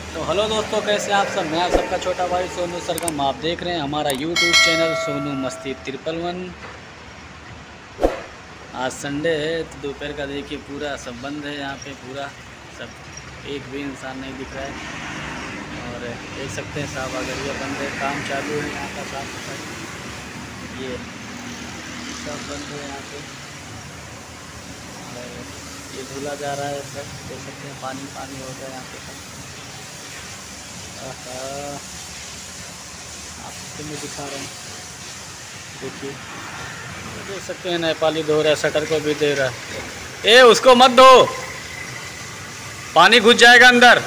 तो हेलो दोस्तों, कैसे हैं आप सब। मैं आप सबका छोटा भाई सोनू सरगम। आप देख रहे हैं हमारा यूट्यूब चैनल सोनू मस्ती 111। आज संडे है तो दोपहर का देखिए पूरा सब बंद है यहाँ पे, पूरा सब एक भी इंसान नहीं दिख रहा है। और देख सकते हैं साहब अगरिया बंद है, काम चालू है यहाँ का साफ सफाई, ये सब बंद है यहाँ पे। और ये धुला जा रहा है सब, देख सकते हैं पानी पानी हो गया यहाँ पे सब। आपको मैं दिखा रहा हूँ, देखिए देख सकते हैं नेपाली धो रहा है, शटर को भी दे रहा है। ए उसको मत धो, पानी घुस जाएगा अंदर।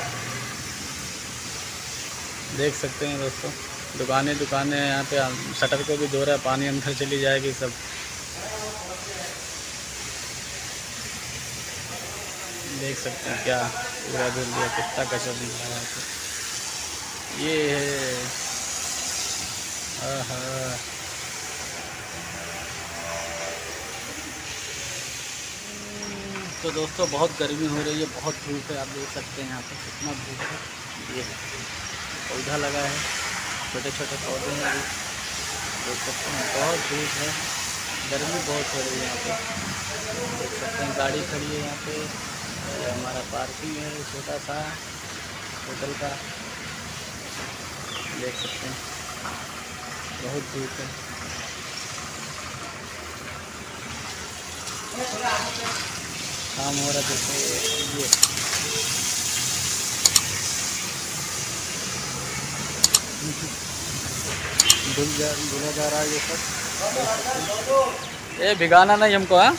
देख सकते हैं दोस्तों, दुकानें दुकानें यहाँ पे, शटर को भी धो रहा है, पानी अंदर चली जाएगी सब। देख सकते हैं क्या पूरा धुल दिया, कितना कचरा दिख रहा है यहाँ पे। ये है तो दोस्तों बहुत गर्मी हो रही है, बहुत धूप है। आप देख सकते हैं यहाँ पे कितना धूप है। ये पौधा लगा है, छोटे छोटे पौधे हैं, देख सकते हैं बहुत धूप है, गर्मी बहुत हो रही है यहाँ पे। देख सकते हैं गाड़ी खड़ी है यहाँ पे, ये हमारा पार्किंग है छोटा सा होटल का। देख सकते हैं बहुत धूप है। काम हो रहा देखो, ये धुला जा रहा है ये सब। ये भिगाना नहीं हमको, हाँ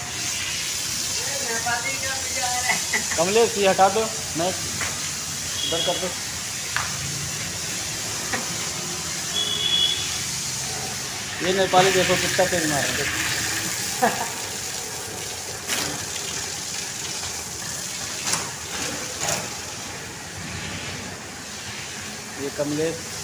कमलेश ये हटा दो, मैं इधर कर दो। ये नेपाली देखो कितना तेज मार रहा है। ये कमलेश